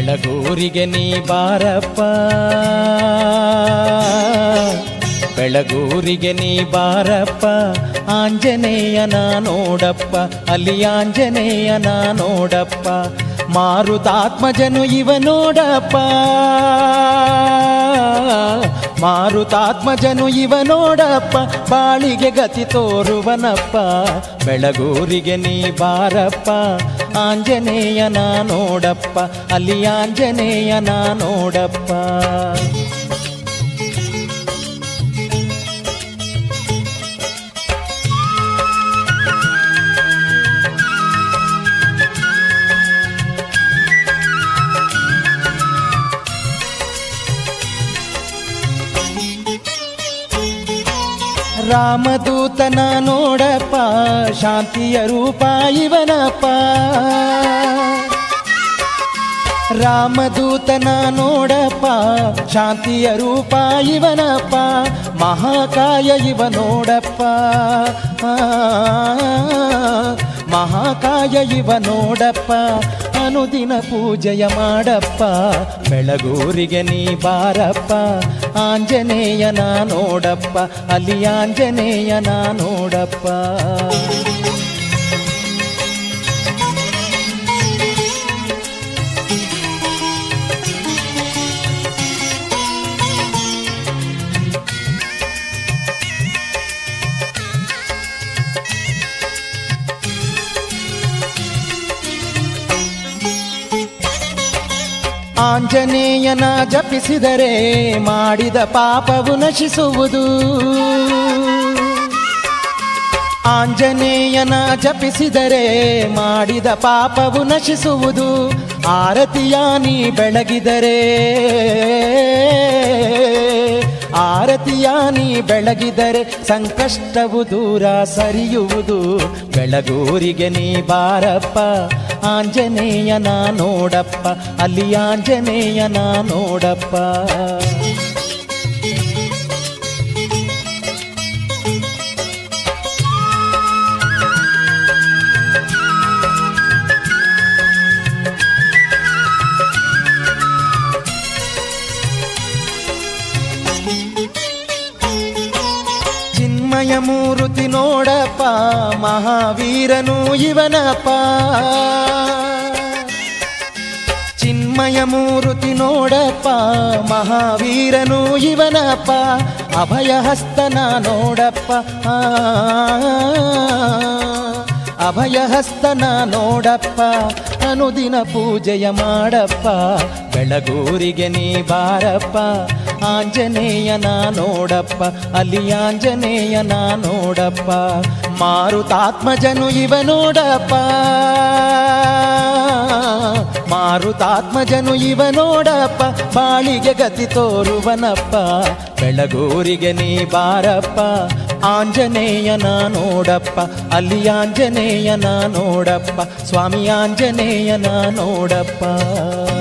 ಬೆಳಗೂರಿಗೆ ನೀ ಬಾರಪ್ಪ, ಬೆಳಗೂರಿಗೆ ನೀ ಬಾರಪ್ಪ, ಆಂಜನೇಯನ ನೋಡಪ್ಪ, ಅಲ್ಲಿ ಆಂಜನೇಯನ ನೋಡಪ್ಪ, ಮಾರುತಾತ್ಮಜನು ಇವ ನೋಡಪ್ಪ, ಮಾರುತಾತ್ಮಜನು ಇವ ನೋಡಪ್ಪ, ಬಾಳಿಗೆ ಗತಿ ತೋರುವನಪ್ಪ. ಬೆಳಗೂರಿಗೆ ನೀ ಬಾರಪ್ಪ, ಆಂಜನೇಯನ ನೋಡಪ್ಪ, ಅಲ್ಲಿ ಆಂಜನೇಯನ ನೋಡಪ್ಪ. ರಾಮದೂತನ ನೋಡಪ್ಪ, ಶಾಂತಿಯ ರೂಪ ಇವನಪ್ಪ, ರಾಮದೂತನ ನೋಡಪ್ಪ, ಶಾಂತಿಯ ರೂಪ ಇವನಪ್ಪ, ಮಹಾಕಾಯ ಇವ ನೋಡಪ್ಪ, ಮಹಾಕಾಯ ಇವ ನೋಡಪ್ಪ, ಅನುದಿನ ಪೂಜೆಯ ಮಾಡಪ್ಪ. ಬೆಳಗೂರಿಗೆ ನೀ ಬಾರಪ್ಪ, ಆಂಜನೇಯನ ನೋಡಪ್ಪ, ಅಲ್ಲಿ ಆಂಜನೇಯನ ನೋಡಪ್ಪ. ಆಂಜನೇಯನ ಜಪಿಸಿದರೆ ಮಾಡಿದ ಪಾಪವು ನಶಿಸುವುದು, ಆಂಜನೇಯನ ಜಪಿಸಿದರೆ ಮಾಡಿದ ಪಾಪವು ನಶಿಸುವುದು, ಆರತಿಯ ನೀ ಬೆಳಗಿದರೆ, ಆರತಿಯ ನೀ ಬೆಳಗಿದರೆ ಸಂಕಷ್ಟವು ದೂರ ಸರಿಯುವುದು. ಬೆಳಗೂರಿಗೆ ನೀ ಬಾರಪ್ಪ, ಆಂಜನೇಯನ ನೋಡಪ್ಪ, ಅಲ್ಲಿ ಆಂಜನೇಯನ ನೋಡಪ್ಪ. ಚಿನ್ಮಯ ಮೂರ್ತಿ ನೋಡಪ್ಪ, ಮಹಾವೀರನು ಇವನಪ್ಪ, ಚಿನ್ಮಯ ಮೂರ್ತಿ ನೋಡಪ್ಪ, ಮಹಾವೀರನು ಇವನಪ್ಪ, ಅಭಯಹಸ್ತನ ನೋಡಪ್ಪ, ಅಭಯಹಸ್ತನ ನೋಡಪ್ಪ, ಅನುದಿನ ಪೂಜೆಯ ಮಾಡಪ್ಪ. ಬೆಳಗೂರಿಗೆ ನೀ ಬಾರಪ್ಪ, ಆಂಜನೇಯನ ನೋಡಪ್ಪ, ಅಲ್ಲಿ ಆಂಜನೇಯನ ನೋಡಪ್ಪ, ಮಾರುತಾತ್ಮಜನು ಇವ ನೋಡಪ್ಪ, ಮಾರುತಾತ್ಮಜನು ಇವ ನೋಡಪ್ಪ, ಬಾಳಿಗೆ ಗತಿ ತೋರುವನಪ್ಪ. ಬೆಳಗೂರಿಗೆ ನೀ ಬಾರಪ್ಪ, ಆಂಜನೇಯನ ನೋಡಪ್ಪ, ಅಲ್ಲಿ ಆಂಜನೇಯನ ನೋಡಪ್ಪ, ಸ್ವಾಮಿ ಆಂಜನೇಯನ ನೋಡಪ್ಪ.